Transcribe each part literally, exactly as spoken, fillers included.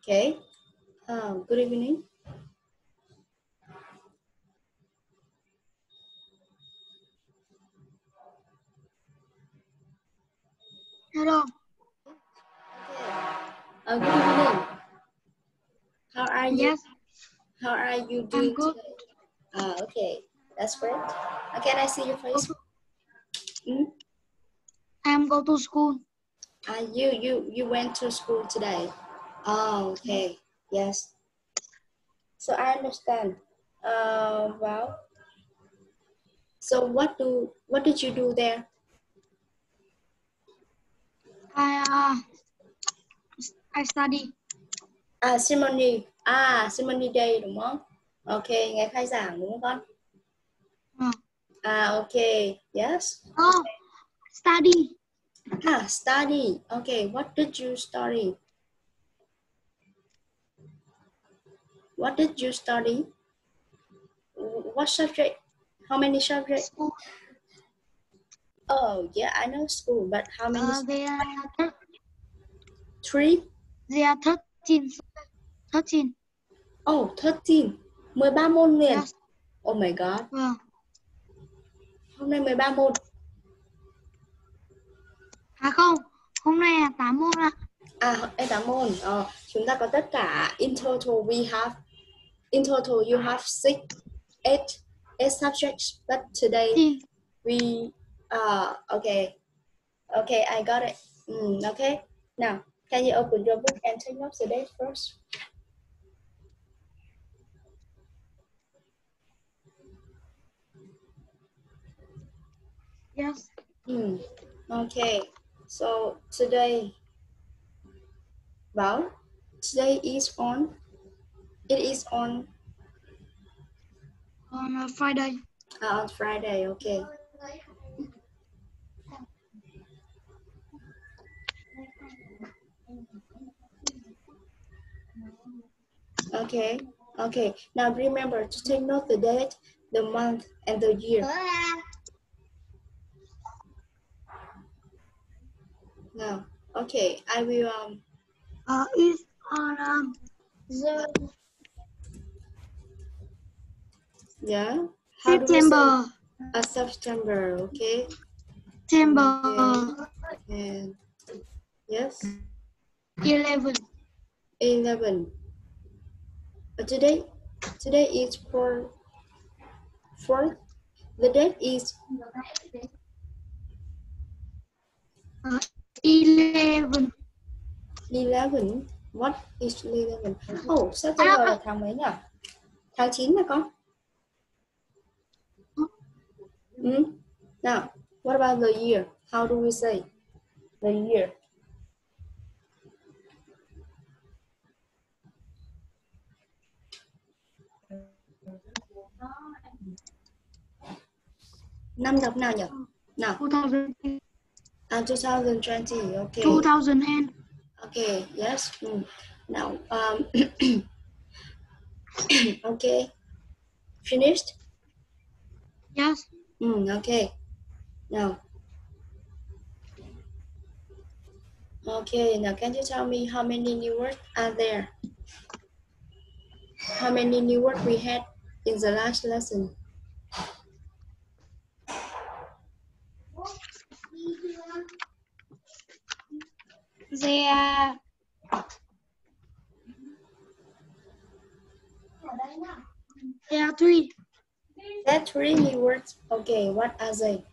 Okay. Uh, good evening. Hello. Uh, good evening. How are you? Yes. How are you doing I'm good. today? Uh, okay, that's great. Uh, can I see your face? To, Hmm? I'm go to school. Uh, you you you went to school today. Oh, okay. Yes. So I understand. Uh, well. So what do what did you do there? I uh, I study. À, ceremony. À, ceremony day đúng không? Ok, ngày khai giảng đúng không con? Uh, À, ok. Yes. oh, study. Ah, study. Okay, what did you study? What did you study? What subject? How many subjects? School. Oh, yeah, I know school, but how many? Uh, they are Three? they are thirteen. Thirteen. Oh, thirteen. mười ba môn liền. Yes. Oh my God. Uh, Hôm nay mười ba môn. à không, hôm nay là tám môn ạ. À, đây tám môn. Ờ, chúng ta có tất cả. In total, we have. In total, you have six, eight, eight subjects. But today, Thirteen. we. Uh, okay. Okay, I got it. Mm, okay. Now, can you open your book and take notes today first? Yes. Mm, okay. So today, well, today is on. It is on On uh, Friday. uh, on Friday. Okay. Okay. Okay. Now remember to take note the date, the month, and the year. Now, okay. I will um. Uh, it's on um the Yeah. How do we September. say? Uh, September. Okay. September. Okay. And yes. Eleven. Eleven. Uh, today. Today is for fourth. The date is Uh, eleven. eleven. What is eleven? Oh, September là tháng mấy nhỉ? Tháng chín mà con. Mm? Now, what about the year? How do we say the year? Năm đọc nào nhỉ? Nào. Two thousand. Uh, twenty twenty. Okay. Two thousand and. Okay. Yes. Mm. Now, um. Okay. Finished? Yes. Mm, okay. Now. Okay. Now, can you tell me how many new words are there? How many new words we had in the last lesson? They are. There are three. There are three new words. Okay. What are they?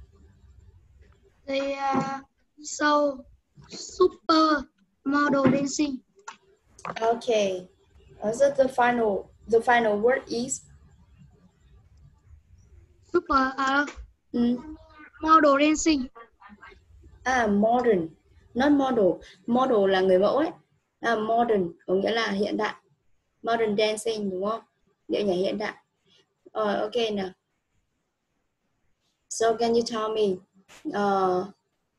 They are so super model dancing. Okay. Also, the final the final word is Super uh, mm, model dancing. à modern, not model. Model là người mẫu ấy. À, modern có nghĩa là hiện đại. Modern dancing đúng không? Điệu nhảy hiện đại. Uh, okay nào. So can you tell me? Uh,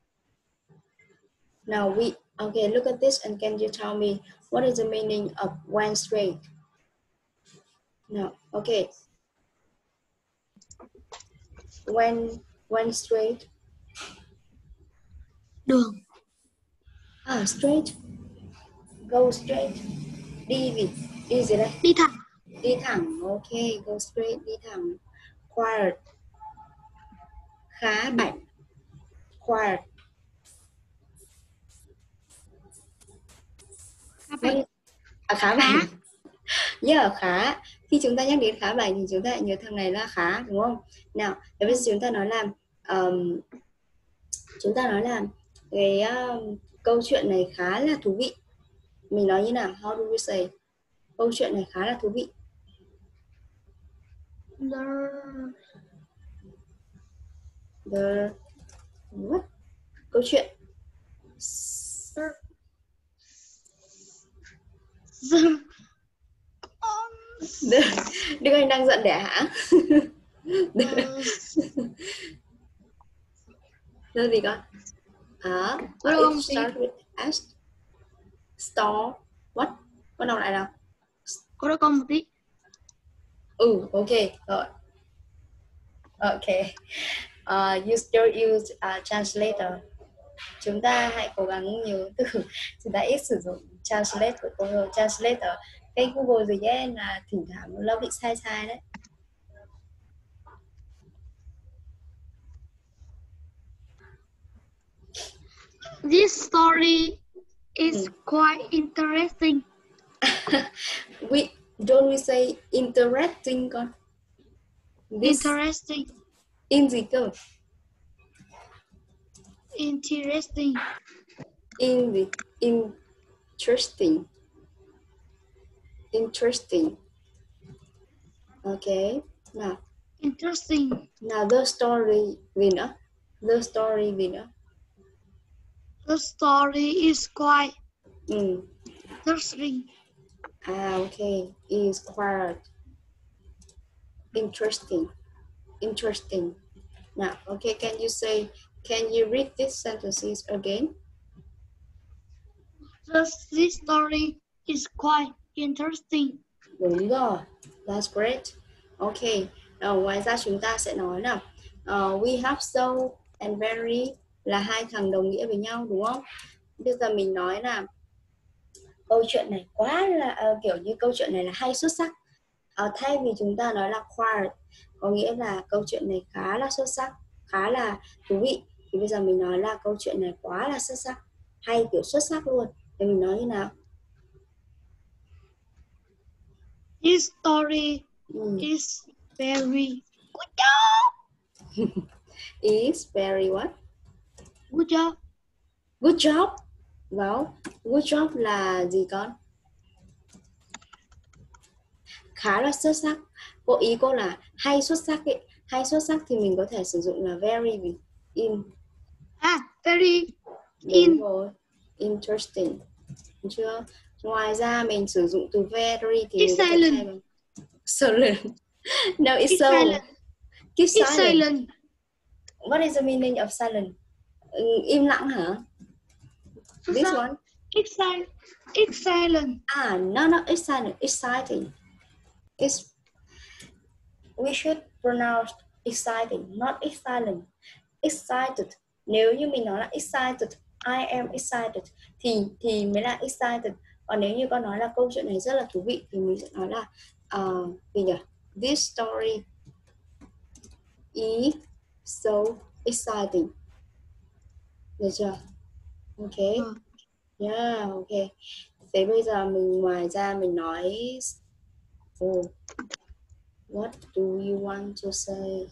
now we okay. Look at this and can you tell me what is the meaning of one straight? No. Okay. When one straight. Đường. Ah, straight. Go straight. Đi gì? Đi gì đây? Đi thẳng. Đi thẳng. Ok, go straight, đi thẳng. Quiet. Khá bảnh. Quiet. Khá bảnh. À, khá bảnh. Yeah, khá. Khi chúng ta nhắc đến khá bảnh thì chúng ta lại nhớ thằng này là khá, đúng không? Nào, bây giờ chúng ta nói là um, chúng ta nói là cái um, câu chuyện này khá là thú vị. Mình nói như nào? How do we say? Câu chuyện này khá là thú vị. The... The what? Câu chuyện. The... Đức, Đức Anh đang giận đẻ hả? Nó gì con? À, uh, it start with S. Store. What? Con đọc lại nào. Có đó con một tí. Ừ, ok. Rồi. Ok. Uh, use your use uh, translator. Chúng ta hãy cố gắng nhớ từ. Chúng ta ít sử dụng translate của cô rồi. Translator. Cái Google gì ấy là thỉnh thoảng nó bị sai sai đấy. This story is quite interesting. We don't we say interesting con? This Interesting. in gì cơ? Interesting. In gì? Interesting. Interesting. Okay. Nào. Interesting. Nào the story gì nữa? The story gì nữa? The story is quite Ừ. interesting. Ah, okay. Is quite interesting. Interesting. Now, okay, can you say, can you read these sentences again? This, this story is quite interesting. Đúng rồi. That's great. Okay. Now, ngoài ra chúng ta sẽ nói nào. Uh, we have so and very là hai thằng đồng nghĩa với nhau, đúng không? Bây giờ mình nói là câu chuyện này quá là uh, kiểu như câu chuyện này là hay, xuất sắc. Uh, thay vì chúng ta nói là quite, có nghĩa là câu chuyện này khá là xuất sắc, khá là thú vị, thì bây giờ mình nói là câu chuyện này quá là xuất sắc, hay kiểu xuất sắc luôn. Thì mình nói như nào? This story Mm. is very good job. Is very what? Good job. Good job. Well, good job là gì con? Khá là xuất sắc. Cô ý cô là hay xuất sắc ấy. Hay xuất sắc thì mình có thể sử dụng là very in. À, very Đúng in. rồi. Interesting. Đúng chưa? Ngoài ra mình sử dụng từ very thì It's silent. Silent. No, it's, It's so. silent. Keep It's silent. silent. What is the meaning of silent? Ừ, im lặng hả? This one? It's silent. It's silent. Ah, no, no, it's silent. Exciting. It's. We should pronounce exciting, not exciting. Excited. Nếu như mình nói là excited, I am excited, thì thì mới là excited. Còn nếu như con nói là câu chuyện này rất là thú vị thì mình sẽ nói là uh, gì nhỉ? This story is so exciting. Được chưa? Ok. Ừ. Yeah, ok. Thế bây giờ mình ngoài ra mình nói oh, what do you want to say?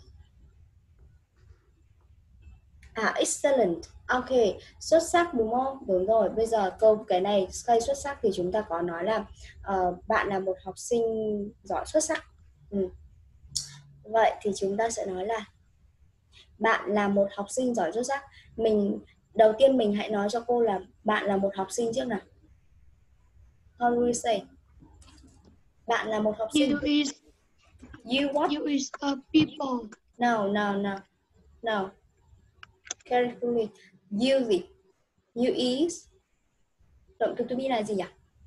À, excellent. Ok, xuất sắc đúng không? Đúng rồi, bây giờ câu cái này say xuất sắc thì chúng ta có nói là uh, bạn là một học sinh giỏi xuất sắc. Ừ. Vậy thì chúng ta sẽ nói là bạn là một học sinh giỏi xuất sắc. Mình đầu tiên mình hãy nói cho cô là bạn là một học sinh trước nào. How do we say? Bạn là một học sinh. You is. You what? You is a people. No, no, no, no. Carefully. You gì? You is. Động từ to be là gì nhỉ?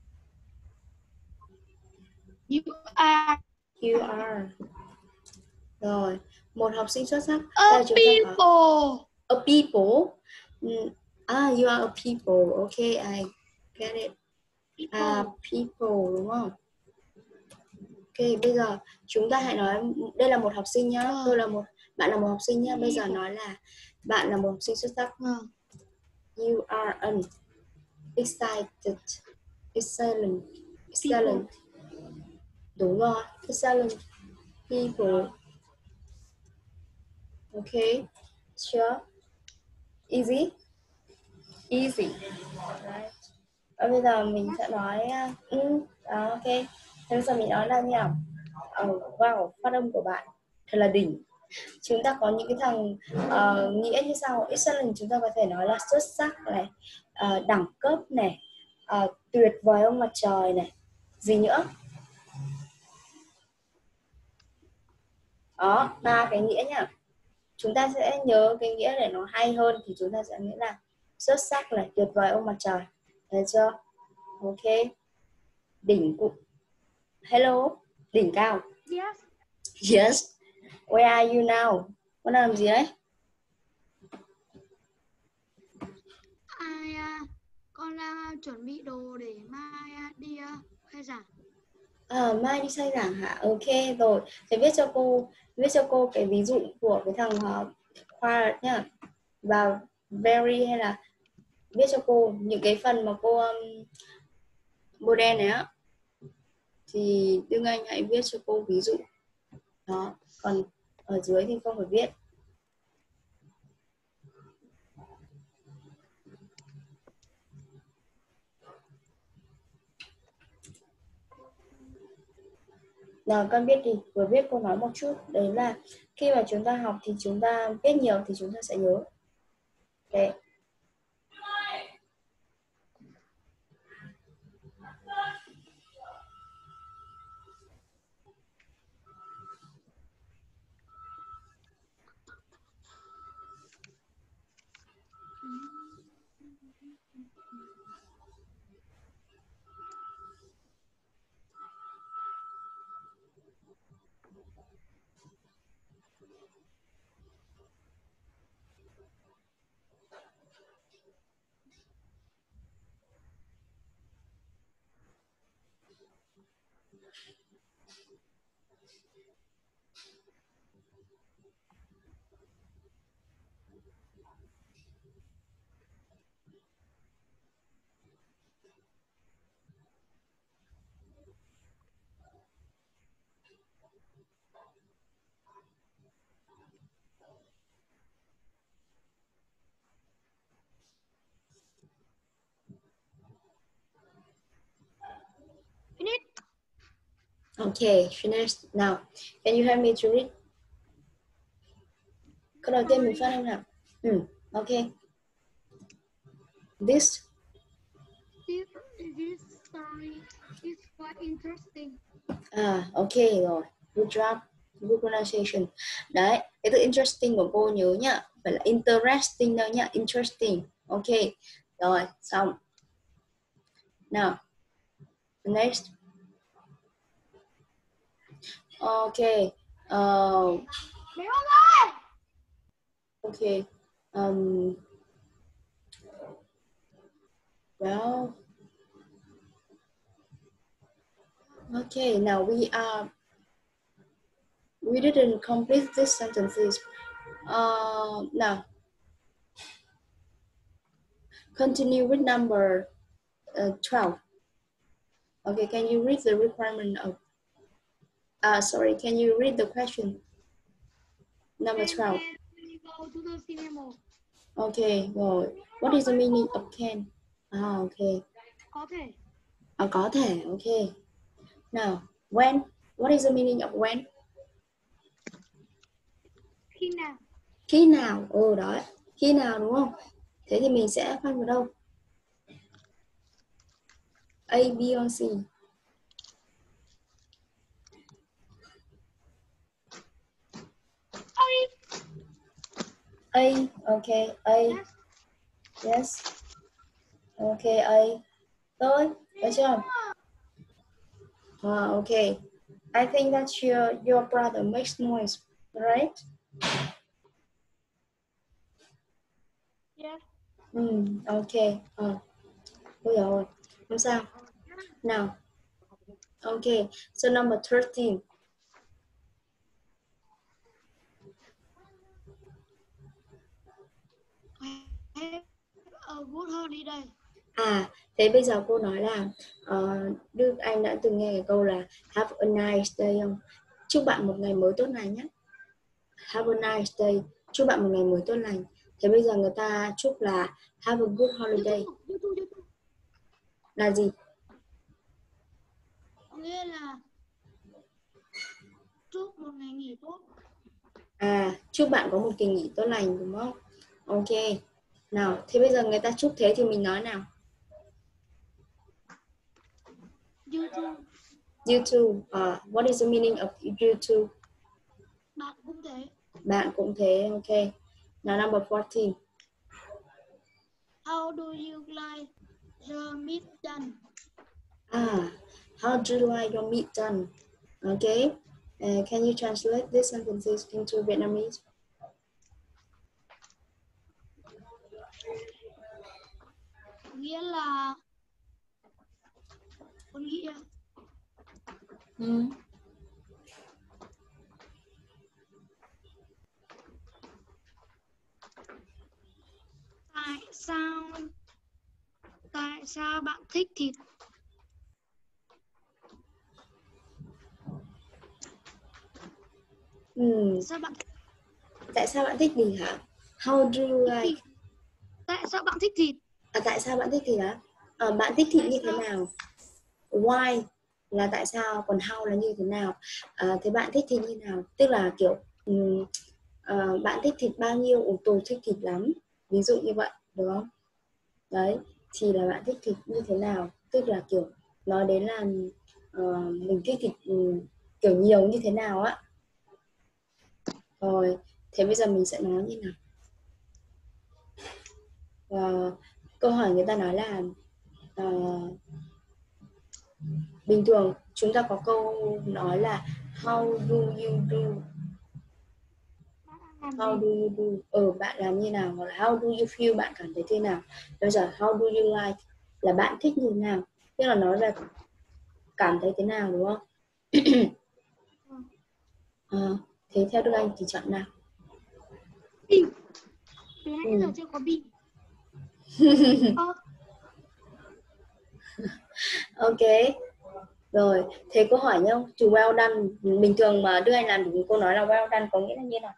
You are. You are. Rồi, một học sinh xuất sắc. A people. Có a people. Mm. Ah, you are a people. Okay, I get it. À, people đúng không? Ok, bây giờ chúng ta hãy nói đây là một học sinh nhá. Tôi là một bạn là một học sinh nhá. Bây giờ nói là bạn là một học sinh xuất sắc. You are an excited, excellent, excellent. Đúng rồi, excellent people. Okay, sure. Easy, easy. Right. Và bây giờ mình sẽ nói, uh, ừ, đó, ok. Thế bây giờ mình nói là như nào? Oh, wow, phát âm của bạn thật là đỉnh. Chúng ta có những cái thằng uh, nghĩa như sau. Excellent chúng ta có thể nói là xuất sắc này, uh, đẳng cấp này, uh, tuyệt vời ông mặt trời này, gì nữa? Đó, ba cái nghĩa nhá. Chúng ta sẽ nhớ cái nghĩa để nó hay hơn thì chúng ta sẽ nghĩa là xuất sắc này, tuyệt vời ông mặt trời. Thấy chưa? Ok. Đỉnh cũng hello, đỉnh cao. Yes. Yes. Where are you now? Con đang làm gì đấy? I, uh, con đang uh, chuẩn bị đồ để mai uh, đi uh, khai giảng. À, mai đi khai giảng hả? Ok rồi. Thế viết cho cô, viết cho cô cái ví dụ của cái thằng uh, Khoa nhá. Và very hay là viết cho cô những cái phần mà cô um, model này á. Thì Đương Anh hãy viết cho cô ví dụ. Đó. Còn ở dưới thì không phải viết. Nào con viết đi, vừa viết cô nói một chút. Đấy là khi mà chúng ta học thì chúng ta viết nhiều thì chúng ta sẽ nhớ. Ok. Finish. Okay, finished. Now, can you help me to read? Câu đầu tiên mình phát âm nào. Ừ, okay. This. This, this story is quite interesting. À, okay rồi. Good job. Good pronunciation. Đấy, cái từ interesting của cô nhớ nhá. Phải là interesting đâu nhá. Interesting. Okay. Rồi, xong. Now, next. Okay. Uh, okay. Um, well, okay. Now we are. We didn't complete these sentences. Uh, now, continue with number uh, twelve. Okay, can you read the requirement of, uh, sorry, can you read the question? Number twelve. Go to the cinema. Okay, rồi. What is the meaning of can? Ah, okay. Có thể. À, có thể, okay. Now, when? What is the meaning of when? Khi nào? Khi nào? Ừ, đó. Khi nào đúng không? Thế thì mình sẽ phân vào đâu? A, B, or C? A, okay, A. Yes. Yes. Okay, A. Rồi, được chưa? Ah, okay. I think that your your brother makes noise, right? Yes. Ừ, ok. Ờ, bây giờ rồi. Không sao. Now, okay, so number thirteen. Have a good holiday. À, thế bây giờ cô nói là uh, Đức Anh đã từng nghe cái câu là have a nice day không? Chúc bạn một ngày mới tốt lành nhé. Have a nice day. Chúc bạn một ngày mới tốt lành. Thế bây giờ người ta chúc là have a good holiday. YouTube, YouTube, YouTube. Là gì? Nghĩa là chúc một ngày nghỉ tốt. À, chúc bạn có một kỳ nghỉ tốt lành đúng không? Ok. Nào, thế bây giờ người ta chúc thế thì mình nói nào. You too. You too. Uh, what is the meaning of you too? Bạn cũng thế. Bạn cũng thế, ok. Now number fourteen. How do you like your meat done? Ah, how do you like your meat done? Okay. Uh, can you translate these sentences into Vietnamese? Nghĩa là con nghĩa Ừ. tại sao tại sao bạn thích thịt? Ừ. Sao bạn Tại sao bạn thích gì hả? How do you thích like? thịt? Tại sao bạn thích thịt? À, tại sao bạn thích thịt hả? À, bạn thích thịt Tại như thế sao? nào? Why là tại sao, còn how là như thế nào. À, thế bạn thích thịt như nào? Tức là kiểu um, uh, bạn thích thịt bao nhiêu? Ồ, tôi thích thịt lắm. Ví dụ như vậy, đúng không? Đấy, thì là bạn thích thịt như thế nào? Tức là kiểu nói đến là uh, mình thích thịt um, kiểu nhiều như thế nào á. Rồi, thế bây giờ mình sẽ nói như nào? Và câu hỏi người ta nói là uh, bình thường chúng ta có câu nói là how do you do, how do you do, ừ, bạn làm như nào, hoặc là how do you feel, bạn cảm thấy thế nào. Bây giờ how do you like là bạn thích như thế nào, tức là nói về cảm thấy thế nào, đúng không? À, thế theo Đức Anh thì chọn nào? Bì. Từ nãy Ừ. giờ chưa có bì. Ơ, Ok. Rồi, thế câu hỏi nhá, từ well done, bình thường mà Đức Anh làm được câu nói là well done có nghĩa là như nào?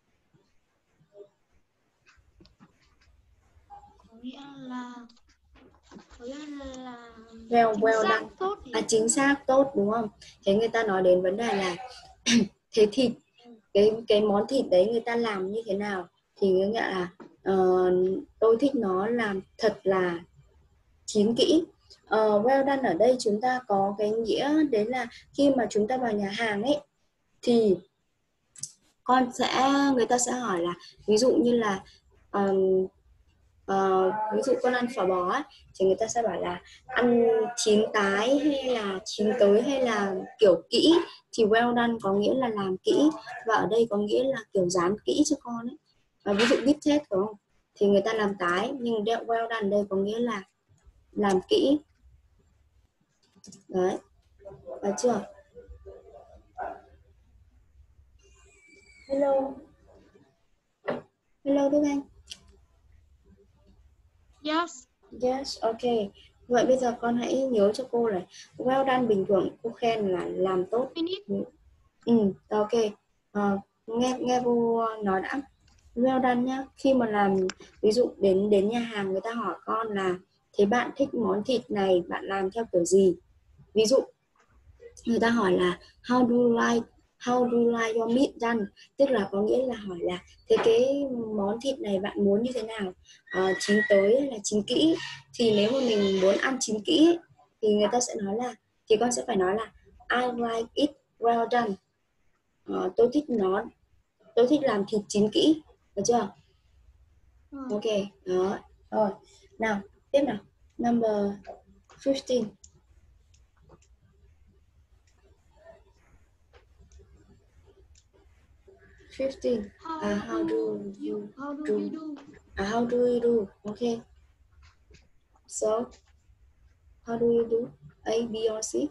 có nghĩa là có nghĩa là Well, chính well xác done. tốt thì À, chính xác, tốt, đúng không? Thế người ta nói đến vấn đề là thế thịt, cái cái món thịt đấy người ta làm như thế nào, thì nghĩa là uh, tôi thích nó làm thật là chín kỹ. Uh, well done ở đây chúng ta có cái nghĩa đấy là khi mà chúng ta vào nhà hàng ấy thì con sẽ người ta sẽ hỏi là ví dụ như là um, uh, ví dụ con ăn phở bò ấy, thì người ta sẽ bảo là ăn chín tái hay là chín tới hay là kiểu kỹ, thì well done có nghĩa là làm kỹ, và ở đây có nghĩa là kiểu dán kỹ cho con ấy. Và ví dụ deep test đúng không, thì người ta làm tái, nhưng well done đây có nghĩa là làm kỹ. Đấy, và chưa? Hello, hello Đức Anh. yes. Yes, ok. Vậy bây giờ con hãy nhớ cho cô này, well done bình thường cô khen là làm tốt. Minute. Ừ, ok. À, nghe nghe cô nói đã. Well done nhá. Khi mà làm, ví dụ đến đến nhà hàng người ta hỏi con là thế bạn thích món thịt này bạn làm theo kiểu gì? Ví dụ người ta hỏi là how do you like how do you like your meat done, tức là có nghĩa là hỏi là thế cái món thịt này bạn muốn như thế nào, à, chín tới hay là chín kỹ. Thì nếu mà mình muốn ăn chín kỹ thì người ta sẽ nói là, thì con sẽ phải nói là I like it well done. À, tôi thích nó tôi thích làm thịt chín kỹ, được chưa? Ừ. Ok, đó. Rồi, nào tiếp nào, number fifteen. fifteen. How, Uh, how do do you you how do do? you do? Uh, how do you do? Okay. So, how do you do? A, B or C?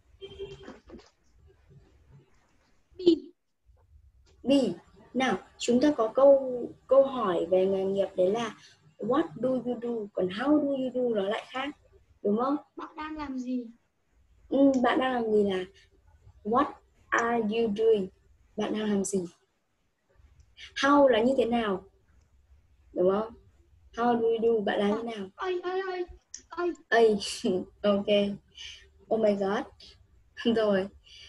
B. B. Nào, chúng ta có câu câu hỏi về nghề nghiệp đấy là what do you do, còn how do you do nó lại khác, đúng không? Bạn đang làm gì? Ừ, bạn đang làm gì là what are you doing? Bạn đang làm gì? How là như thế nào? Đúng không? How do you do? Bạn làm như thế nào? Ơi, ơi, ơi, ơi. Ây, ok. Oh my god. Rồi.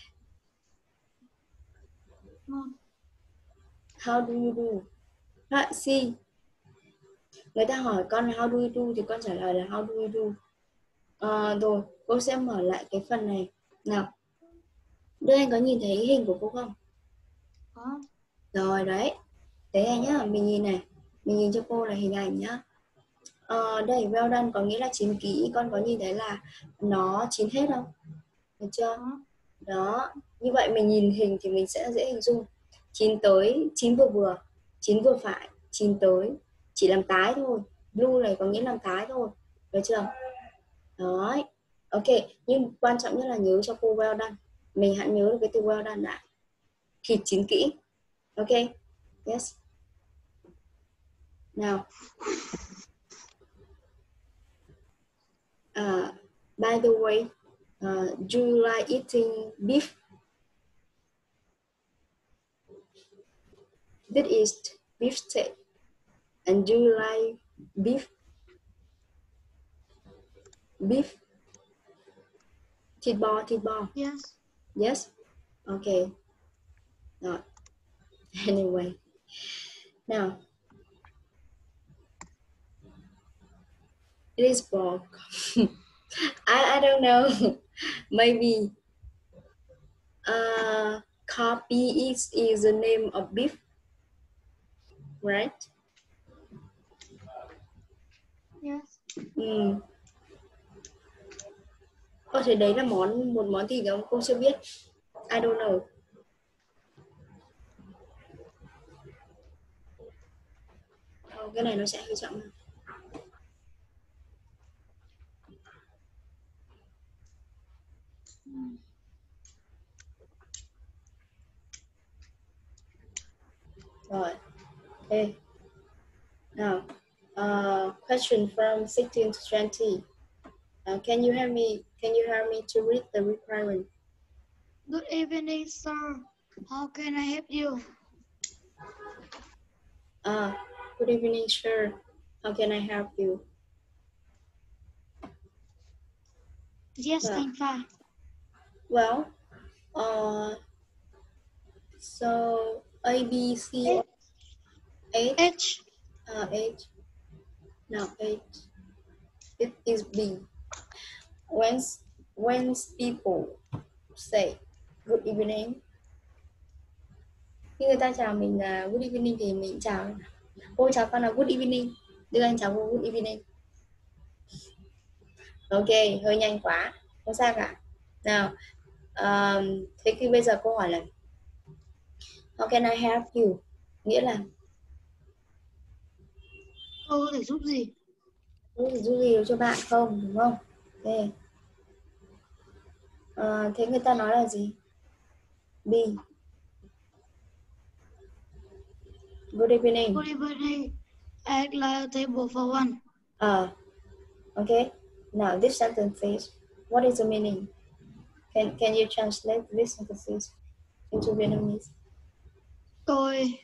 Một. How do you do? Right, C. Người ta hỏi con là how do you do thì con trả lời là how do you do. À, rồi, cô sẽ mở lại cái phần này. Nào, Đức Anh có nhìn thấy hình của cô không? Có. Rồi đấy. Thế này nhá, mình nhìn này. Mình nhìn cho cô là hình ảnh nhá. À, đây, well done có nghĩa là chín kỹ. Con có nhìn thấy là nó chín hết không? Được chưa? Có. Đó, như vậy mình nhìn hình thì mình sẽ dễ hình dung. Chín tới, chín vừa vừa, chín vừa phải, chín tới, chỉ làm tái thôi. Blue này có nghĩa làm tái thôi. Được chưa? Đó. Ok, nhưng quan trọng nhất là nhớ cho cô well done. Mình hãy nhớ được cái từ well done đã. Thịt chín kỹ. Ok, yes. Nào. Uh, by the way, uh, do you like eating beef? This is beef steak. And do you like beef? Beef? Thịt bò, thịt bò. Yes. Yes? Okay. No. Anyway. Now, it is pork. I, I don't know. Maybe uh, copy is, is the name of beef. Right? Yes. Ừ. Có thể đấy là món một món thịt không? Cô chưa biết. I don't know. Oh, cái này nó sẽ hơi chậm hơn. Rồi. Okay. Now, uh, question from sixteen to twenty. Uh, can you help me? Can you help me to read the requirement? Good evening, sir. How can I help you? Uh, good evening, sir. How can I help you? Yes, Well, I'm fine. well, uh, so A, B, C, H, H. uh, H. No, H. It is B. When when people say good evening, khi người ta chào mình là good evening thì mình chào. Cô chào con là good evening. Đưa anh chào cô good evening. Ok, hơi nhanh quá. Không sao cả. Nào, um, thế khi bây giờ câu hỏi là how can I help you? Nghĩa là Tôi có thể giúp gì? có thể giúp gì được cho bạn không, đúng không? Ok. À, thế người ta nói là gì? B. Good evening. Good evening. I'd like a table for one. Uh, okay. Now this sentence is, what is the meaning? Can can you translate this sentence into Vietnamese? Tôi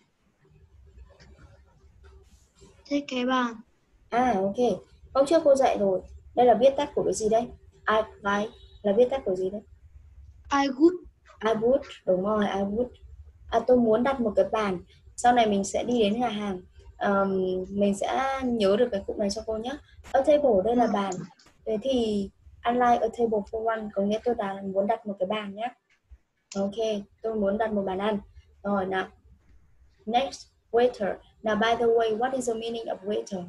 thiết kế bàn. À, ok. Hôm trước cô dạy rồi. Đây là viết tắt của cái gì đây? I like là viết tắt của gì đấy? I would. I would, đúng rồi, I would. À, tôi muốn đặt một cái bàn. Sau này mình sẽ đi đến nhà hàng. Um, mình sẽ nhớ được cái cụm này cho cô nhé. A table đây là bàn. Thế thì I like a table for one có nghĩa tôi đã muốn đặt một cái bàn nhé. Ok, tôi muốn đặt một bàn ăn. Rồi nào. Next, waiter. Now by the way, what is the meaning of waiter?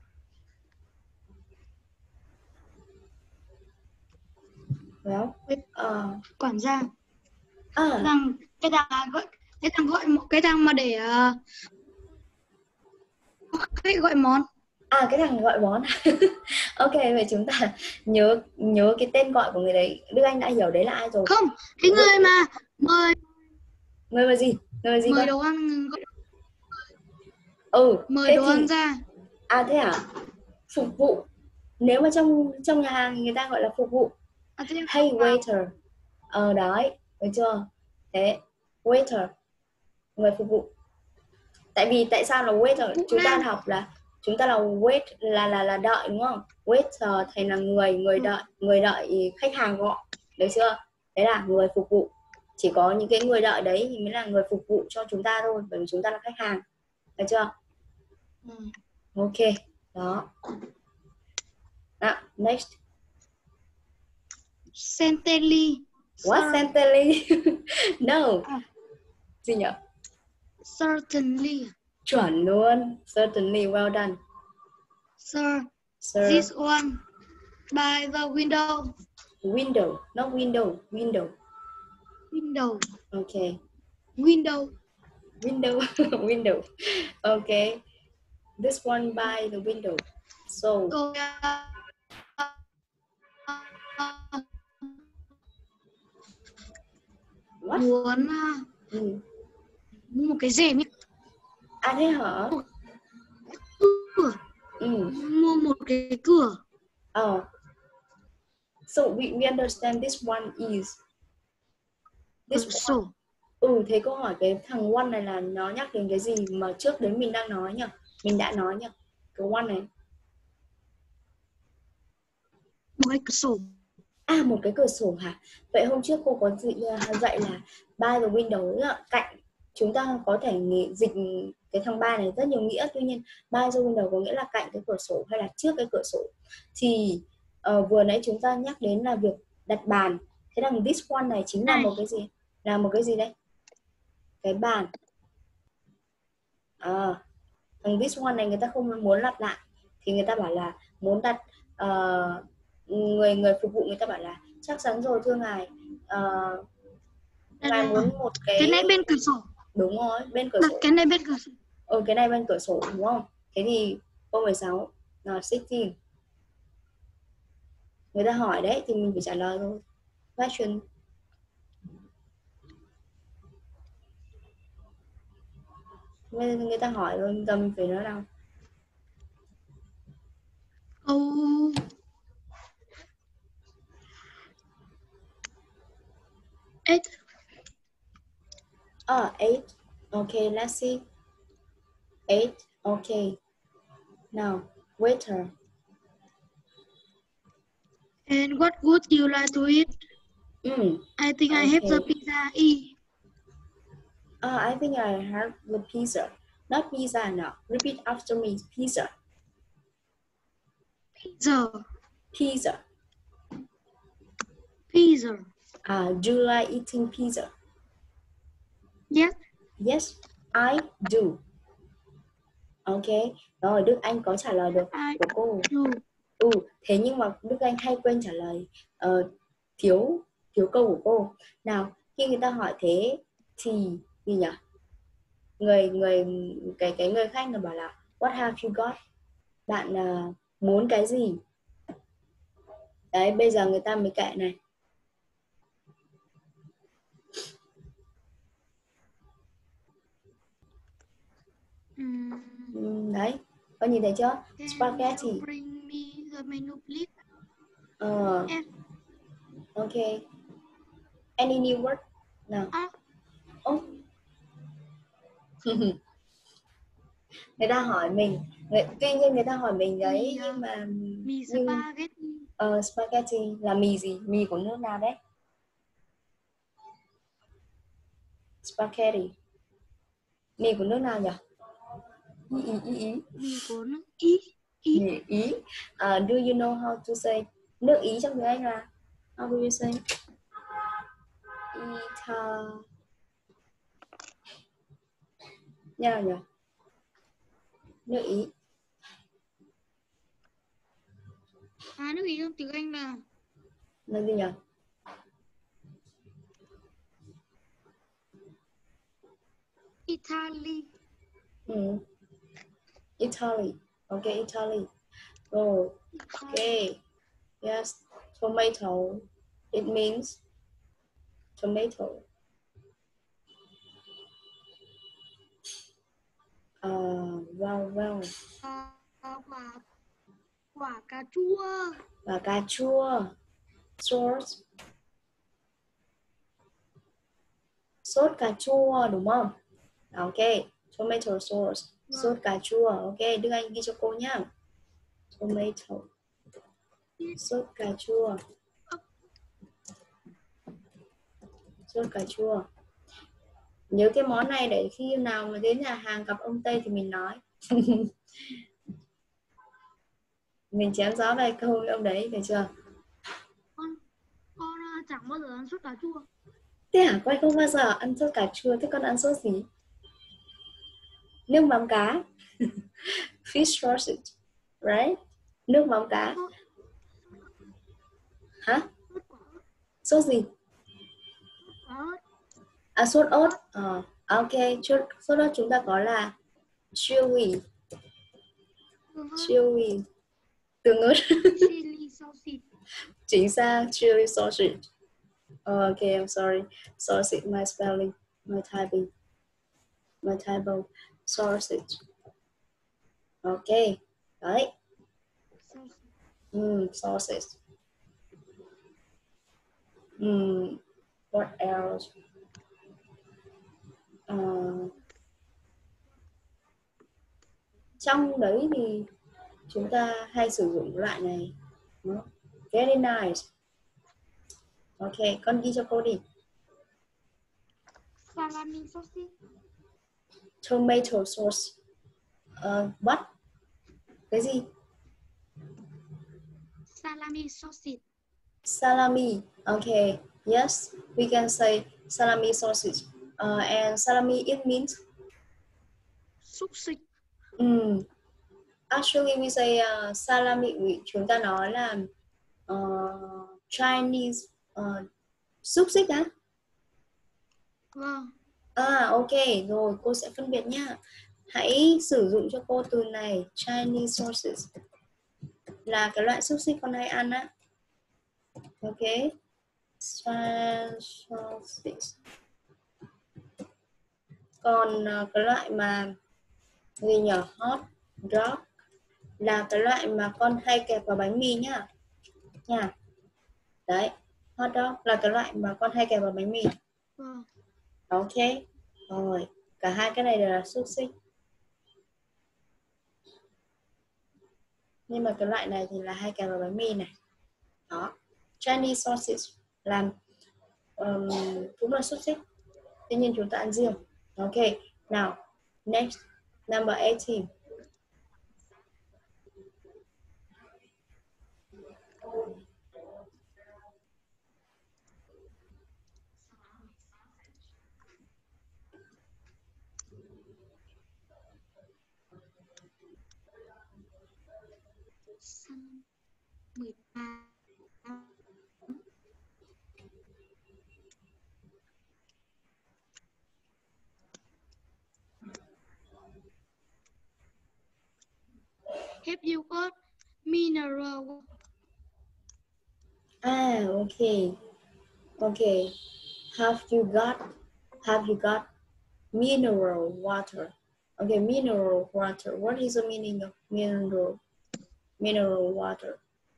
Well, uh, Quản gia. à, Cái thằng cái thằng gọi cái thằng gọi một cái thằng mà để uh, khách gọi món. À, cái thằng gọi món. Ok, vậy chúng ta nhớ nhớ cái tên gọi của người đấy. Đức Anh đã hiểu đấy là ai rồi. Không, cái người mà mời Người mà gì? Người mà gì mời con? đồ ăn, Ừ, mời thế đồ ăn thì ra. à thế à? Phục vụ. Nếu mà trong trong nhà hàng người ta gọi là phục vụ. À, thế Hey waiter. Ờ đấy, được chưa? Thế, waiter, người phục vụ. Tại vì tại sao là waiter? Vụ Chúng ta nam. học là chúng ta là wait là là là đợi đúng không? Waiter thì là người người Ừ. đợi, người đợi khách hàng gọi. Được chưa? Đấy là người phục vụ. Chỉ có những cái người đợi đấy thì mới là người phục vụ cho chúng ta thôi, bởi vì chúng ta là khách hàng. Được chưa? Ừ. Ok. Đó. Nào, next. Centelli. What Sir. centelli? No. À, Gì nhỉ? certainly. Chuẩn luôn. Certainly, well done. Sir. Sir. This one by the window. Window, not window, window. Window. Okay. Window. Window, window. Okay. This one by the window. So. Cô What? muốn Ừ. mua một cái rèm ấy. À thế hả? Cửa. Ừ. Mua một cái cửa. Oh. So we, we understand this one is. This Cửa sổ. one. Ừ, thế câu hỏi cái thằng one này là nó nhắc đến cái gì mà trước đấy mình đang nói nhỉ? Mình đã nói nhỉ? Cái one này. Một cái cửa sổ. À, một cái cửa sổ hả? Vậy hôm trước cô có dạy là by the window là cạnh. Chúng ta có thể dịch cái thằng by này rất nhiều nghĩa. Tuy nhiên by the window có nghĩa là cạnh cái cửa sổ hay là trước cái cửa sổ. Thì uh, vừa nãy chúng ta nhắc đến là việc đặt bàn. Thế rằng this one này chính là Này. một cái gì? Là một cái gì đây? Cái bàn. À, thằng this one này người ta không muốn lặp lại. Thì người ta bảo là muốn đặt... Uh, người người phục vụ người ta bảo là chắc chắn rồi thưa ngài, uh, ngài muốn một cái cái này bên cửa sổ. Đúng rồi, bên cửa đặt sổ. cái này bên cửa sổ. Ừ, cái này bên cửa sổ đúng không? Thế thì câu mười sáu là sixteen. Người ta hỏi đấy thì mình phải trả lời thôi. Question. Người, người ta hỏi rồi giờ mình phải nói nào. Câu eight. Ah, eight. Okay, let's see. Eight. Okay. Now, waiter. And what would you like to eat? Mm, I think I okay. have the pizza. E. Uh, I think I have the pizza. Not pizza now. Repeat after me. Pizza. Pizza. Pizza. Pizza. Uh, do you like eating pizza? Yes. Yes, I do. Ok, rồi Đức Anh có trả lời được I của cô. do. Ừ, thế nhưng mà Đức Anh hay quên trả lời uh, thiếu thiếu câu của cô. Nào, khi người ta hỏi thế thì gì nhỉ? Người người cái cái người khách người bảo là what have you got? Bạn uh, muốn cái gì? Đấy, bây giờ người ta mới kệ này. Mm. Đấy, có nhìn thấy chưa? Can Spaghetti. you bring me the menu, please? Ờ. Yes. Ok. Any new word? Nào. À. Oh. Người ta hỏi mình, người, tuy nhiên người ta hỏi mình đấy Mì, nhưng mà mì nhưng spaghetti. uh, spaghetti là mì gì? Mì của nước nào đấy? Spaghetti. Mì của nước nào nhỉ? Ý, ý, ý, ý. Mì của nước Ý. Ý. Mì Ý. Uh, do you know how to say nước Ý trong tiếng Anh là how do you say? Ita. Như nào nhỉ? Nước Ý. À, nước Ý trong tiếng Anh là Là gì nhỉ? Italy. Ừ. Italy. Okay, Italy. Rồi, okay. Yes, tomato. It means tomato. Uh, wow, wow. À, quả quả cà chua. Và cà chua. Sauce. Sốt cà chua đúng không? Ok, tomato sauce. Sốt cà chua. Ok, Đức Anh ghi cho cô nhá. Tomato. Sốt cà chua. Sốt cà chua. Nhớ cái món này để khi nào mà đến nhà hàng gặp ông Tây thì mình nói. Mình chém gió vài câu với ông đấy, được chưa? Con con chẳng bao giờ ăn sốt cà chua. Thế hả? Quay không bao giờ ăn sốt cà chua. Thế con ăn sốt gì? Nước mắm cá. Fish sausage, right? Nước mắm cá. Hả? Sốt gì? À, sốt ớt. Ờ, ok, sốt, sốt ớt chúng ta có là chili. Chili. Tương ớt. Chili sausage. Chính xác, chili sausage. Oh, okay, I'm sorry. Sausage, my spelling, my typing, my typo. Sausage. Okay, đấy. Mm, sausage. Mm, what else? Uh, trong đấy thì chúng ta hay sử dụng loại này. Very nice. Ok, con ghi cho cô đi. Salami sausage. Tomato sauce. Uh, what? Cái gì? Salami sausage. Salami. Okay. Yes, we can say salami sausage. Uh, and salami it means. Xúc xích. Um, actually, we say uh, salami. We, chúng ta nói là uh, Chinese uh, xúc xích á. Vâng. À, ok, rồi cô sẽ phân biệt nhá. Hãy sử dụng cho cô từ này Chinese sauces là cái loại xúc xích con hay ăn á. Ok. Chinese sauces. Còn uh, cái loại mà gì nhỉ? Hot dog là cái loại mà con hay kẹp vào bánh mì nhá. Nha. Đấy. Hot dog là cái loại mà con hay kẹp vào bánh mì. Vâng. Ok. Rồi. Cả hai cái này đều là xúc xích. Nhưng mà cái loại này thì là hay kẹp vào bánh mì này. Đó. Chinese sausage làm um, cũng là xúc xích. Tuy nhiên chúng ta ăn riêng. Ok. Now, next, number eighteen. mười ba. Have you got mineral? Ah, okay. Okay. Have you got have you got mineral water? Okay, mineral water. What is the meaning of mineral mineral water?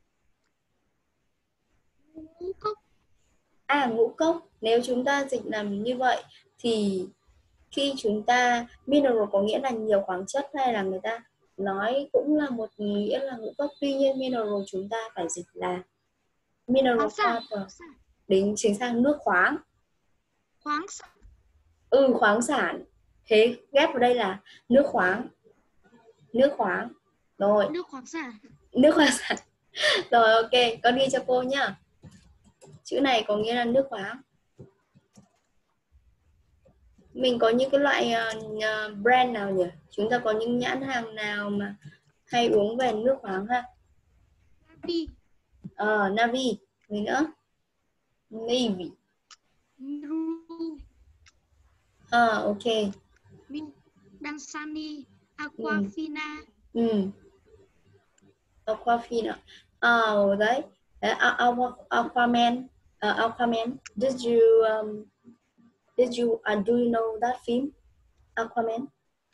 Ngũ cốc. À, ngũ cốc. Nếu chúng ta dịch làm như vậy thì khi chúng ta mineral có nghĩa là nhiều khoáng chất hay là người ta nói cũng là một nghĩa là ngũ cốc. Tuy nhiên mineral chúng ta phải dịch là mineral water. Đến chính xác nước khoáng. Khoáng sản. Ừ, khoáng sản. Thế ghép vào đây là nước khoáng. Nước khoáng. Rồi. Nước khoáng sản. Nước khoáng sản. Rồi, ok, con ghi cho cô nhá. Chữ này có nghĩa là nước khoáng. Mình có những cái loại uh, brand nào nhỉ? Chúng ta có những nhãn hàng nào mà hay uống về nước khoáng ha? Navi. Ờ, uh, Navi. Gì nữa? Navy. Miru. Ờ, uh, ok. Dansani. Aquafina. Ừ. Ừ. Aquafina. Oh, đấy. Đấy, Aqu- Aquaman. Uh, Aquaman. Did you um did you uh, do you know that film? Aquaman.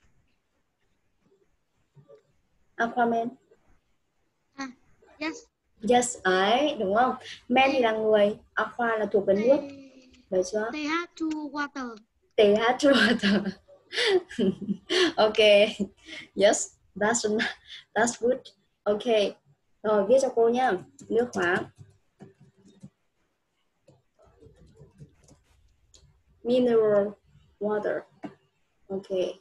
Aquaman. À, yes. Yes, ấy, đúng không? Man thì là người, aqua là thuộc về nước. Được chưa? They had to water. They had to water. Okay. Yes, that's that's good. Okay. Rồi viết cho cô nhá. Nước khoáng. Mineral water. Okay.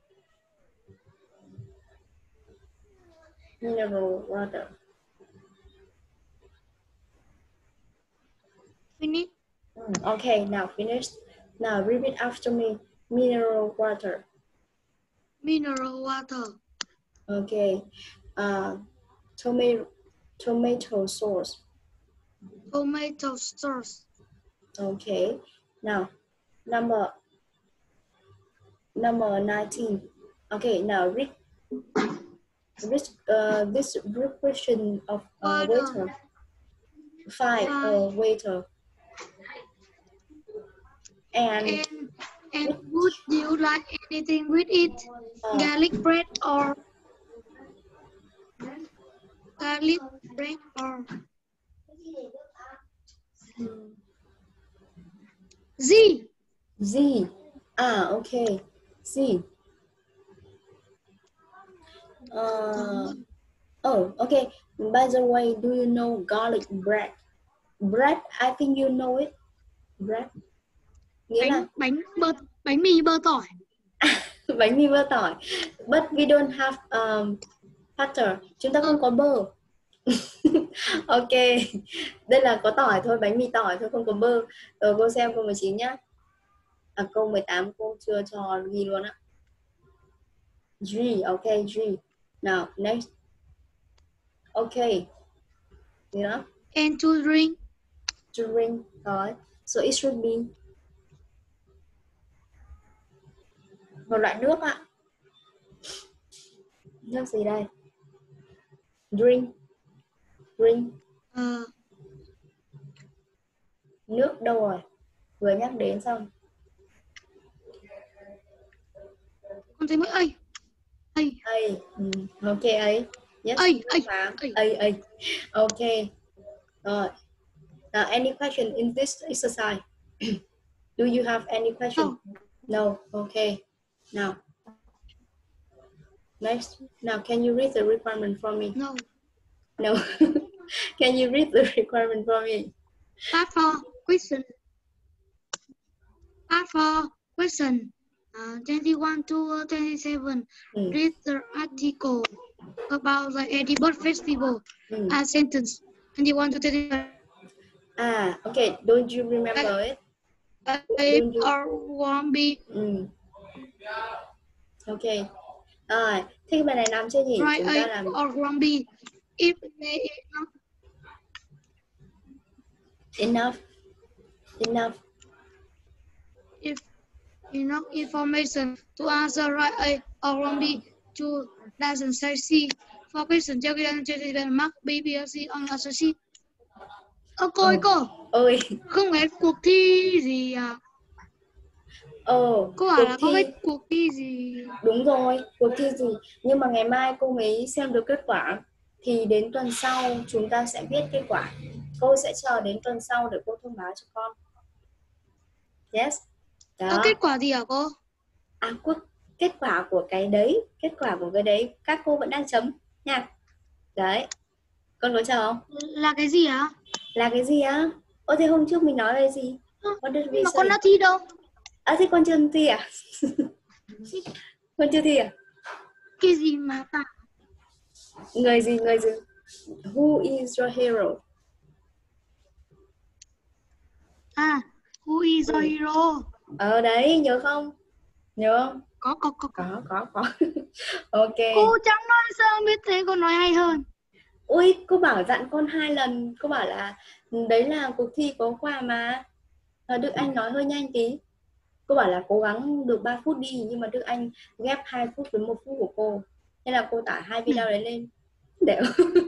Mineral water. Finish. Mm, okay, now finished. Now repeat after me. Mineral water. Mineral water. Okay. Uh, tomato tomato sauce. Tomato sauce. Okay. Now number number nineteen. Okay. Now read read uh, this question of uh, waiter. Five. Uh, waiter. And, And, and would you like anything with it? Uh, garlic bread or garlic bread or Z. Z. Ah, okay. Z. Uh, oh, okay. By the way, do you know garlic bread? Bread, I think you know it. Bread. Nghĩa bánh, là bánh bơ bánh mì bơ tỏi. Bánh mì bơ tỏi. But we don't have um, butter. Chúng ta không có bơ. Ok. Đây là có tỏi thôi, bánh mì tỏi thôi, không có bơ. Rồi cô xem câu mười chín nhá. À, câu mười tám cô chưa cho ghi luôn á. G, ok, G. Now, next. Okay. Yeah. And to drink. To drink. Rồi. So it should be một loại nước ạ. Nước gì đây? Drink. Drink. Uh, Nước đâu rồi? Vừa nhắc đến xong. con thấy mới ơi. Ây. Ây. Ừ. Ok, ấy. Yes. Ây, ây, ây. Ây, ok. Rồi. Now, any question in this exercise? Do you have any question? No. No. Okay. Now. Next. Now, can you read the requirement for me? No. No. Can you read the requirement for me? Part for question. Part for question. Uh, twenty-one to twenty-seven. Mm. Read the article about the Edible Festival. Mm. A sentence. twenty-one to twenty-seven. Ah, okay. Don't you remember I, it? I or won't be. Mm. Okay. Rồi, thế cái bài này làm chưa nhỉ? Right, chúng ta làm or won't be. If they enough. Enough. Enough. If enough information to answer right A or wrong B to doesn't say C. For question cho cái cho mark B, B, C on answer C. Ơ cô ơi cô. Ơi. Không phải cuộc thi gì à? Ồ, cô bảo là thi... có cái cuộc thi gì? Đúng rồi, cuộc thi gì? Nhưng mà ngày mai cô mới xem được kết quả. Thì đến tuần sau chúng ta sẽ biết kết quả. Cô sẽ chờ đến tuần sau để cô thông báo cho con. Yes. Đó. Có kết quả gì hả cô? À, kết quả của cái đấy, kết quả của cái đấy các cô vẫn đang chấm nha. Đấy. Con có chờ không? Là cái gì hả? Là cái gì á? Ơ thế hôm trước mình nói là gì? À, nhưng mà con đã thi đâu? À thế con chưa thi à? Con chưa thi à? Cái gì mà ta? Người gì, người gì? Who is your hero? À, who is your hero? Ờ đấy, nhớ không? Nhớ không? Có, có, có. Có, có, có. Ok. Cô chẳng nói sao biết thế, con nói hay hơn. Ui, cô bảo dặn con hai lần. Cô bảo là đấy là cuộc thi có quà mà. À, Đức Anh nói hơi nhanh tí. Cô bảo là cố gắng được ba phút đi. Nhưng mà Đức Anh ghép hai phút với một phút của cô. Nên là cô tải hai video đấy lên. Đều.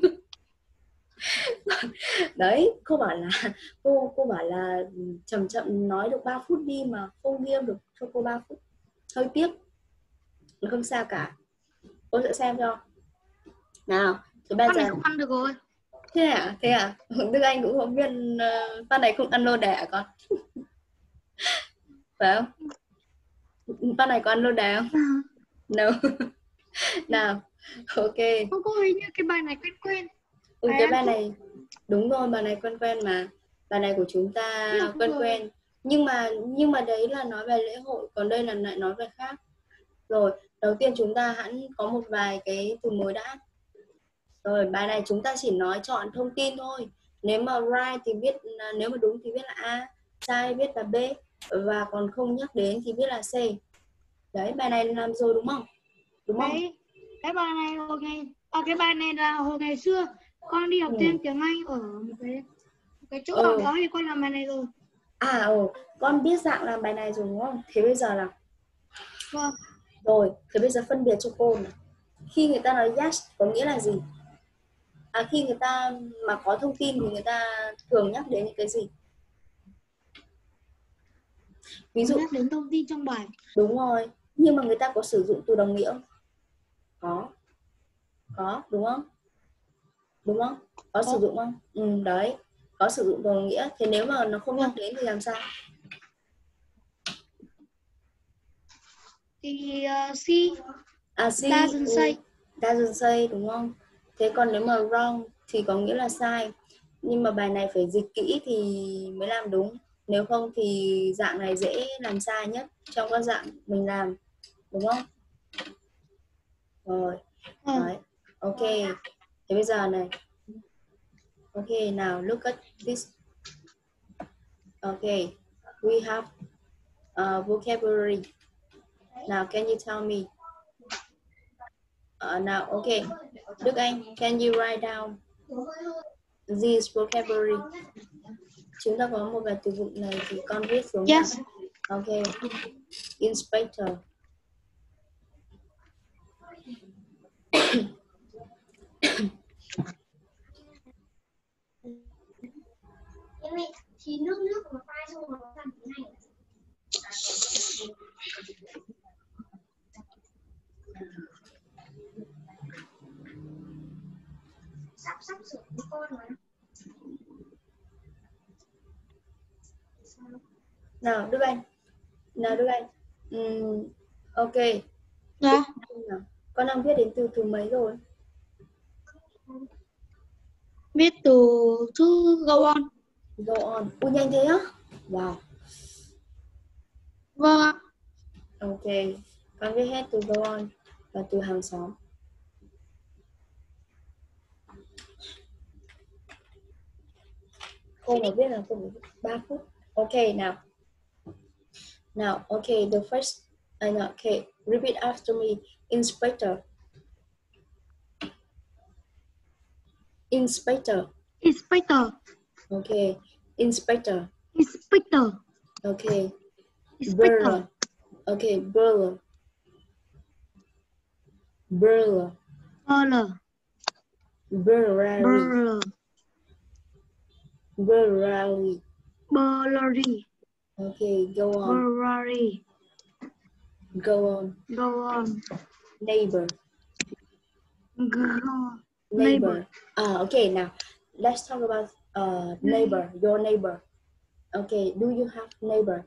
Đấy, cô bảo là cô cô bảo là chậm chậm nói được ba phút đi mà không ghi âm được cho cô ba phút. Hơi tiếc. Không sao cả. Cô sẽ xem cho. Nào, thì bây Con này giờ không ăn được rồi. thế à? Thế à? Đức Anh cũng không biết uh, con này không ăn lô đề à con? Phải không? Con này có ăn lô đề không? À. No. Nào, ok. Cô cô hình như cái bài này quen quen. Ừ, Bài cái ăn bài thuốc. này đúng rồi, bài này quen quen mà. Bài này của chúng ta Được quen rồi. quen. Nhưng mà nhưng mà đấy là nói về lễ hội, còn đây là lại nói về khác. Rồi, đầu tiên chúng ta hãy có một vài cái từ mới đã. Rồi, bài này chúng ta chỉ nói chọn thông tin thôi. Nếu mà right thì viết, nếu mà đúng thì viết là A, sai viết là B, và còn không nhắc đến thì viết là C. Đấy, bài này làm rồi đúng không? Đúng không? Đấy, cái bài này hồi ngày, à, cái bài này là hồi ngày xưa con đi học Ừ. thêm tiếng Anh ở một cái, một cái chỗ Ừ. nào đó thì con làm bài này rồi. À, ừ, con biết dạng làm bài này rồi đúng không? Thế bây giờ là Vâng. rồi, thế bây giờ phân biệt cho cô này. Khi người ta nói yes có nghĩa là gì? À, khi người ta mà có thông tin thì người ta thường nhắc đến những cái gì? Ví dụ Nhắc đến thông tin trong bài. đúng rồi, nhưng mà người ta có sử dụng từ đồng nghĩa không? Có. Có, đúng không? Đúng không? Có Có. sử dụng không? Ừ, đấy. Có sử dụng từ đồng nghĩa. Thế nếu mà nó không Vâng. nhắc đến thì làm sao? Thì uh, C À, see, doesn't say. doesn't say đúng không? Thế còn nếu mà wrong thì có nghĩa là sai. Nhưng mà bài này phải dịch kỹ thì mới làm đúng. Nếu không thì dạng này dễ làm sai nhất trong các dạng mình làm. Đúng không? Rồi. Vâng. Đấy. Ok. Thế bây giờ này. Ok, now look at this. Okay. We have uh, vocabulary. Now can you tell me? Uh, now, okay. Đức Anh, can you write down this vocabulary? Chúng ta có một vài từ vựng này thì con viết xuống nào. Yes. Okay. Inspector. Thì nước nước mà pha xong rồi nó làm thế này. Sắp sắp sửa với con rồi. Nào, Đức Anh. Nào, Đức Anh. Um, ok. Dạ. Con đang viết đến từ thứ mấy rồi? Viết từ thứ go on. Go on. Ui, nhanh thế á? Wow. Vâng ạ. Ok. Con viết hết từ go on và từ hàng xóm. Cô mà viết là cô phải viết ba phút. Ok, nào. Now, okay, the first, I know, okay, repeat after me. Inspector. Inspector. Inspector. Okay, inspector. Inspector. Okay, Inspector. burglar. Okay, burglar. Burglar. Burglar. Burglary. Burglar. Burglary. Burglary. Okay, go on. Burglary. Go on. Go on. Neighbor. Go. Neighbor. Ah, okay, now let's talk about uh neighbor. Your neighbor. Okay, do you have neighbor?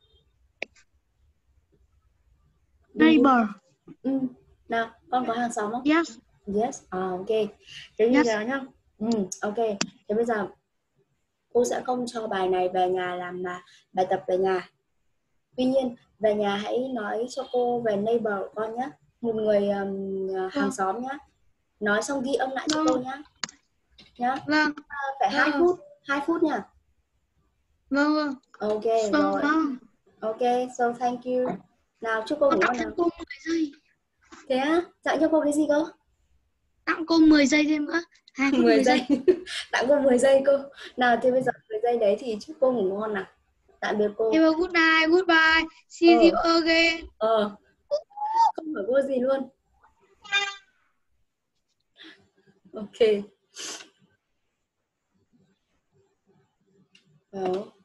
Do you Neighbor. have- Ừ. Nào, con có hàng xóm không? Yes. Yes. À, ok. Thế như Yes. thế nhá. Ừ, ok. Thế bây giờ cô sẽ không cho bài này về nhà làm là bài tập về nhà. Tuy nhiên về nhà hãy nói cho cô về neighbor của con nhé. Một người um, hàng Vâng. xóm nhá. Nói xong ghi âm lại cho Vâng. cô nhá. Nhá. Vâng. À, phải hai Vâng. phút, hai phút nha. Vâng vâng. Ok Vâng rồi. vâng. Ok, so thank you. Nào chúc cô Con ngủ tặng ngon cho nào. cô mười giây. Thế á, tặng cho cô cái gì cơ? Tặng cô mười giây thêm nữa. hai phút mười mười giây. giây. Tặng cô mười giây cô. Nào thì bây giờ mười giây đấy thì chúc cô ngủ ngon nào. Tạm biệt cô. Have a good night, goodbye. See Ờ. you again. Ờ. Không phải cô gì luôn. Okay. Well,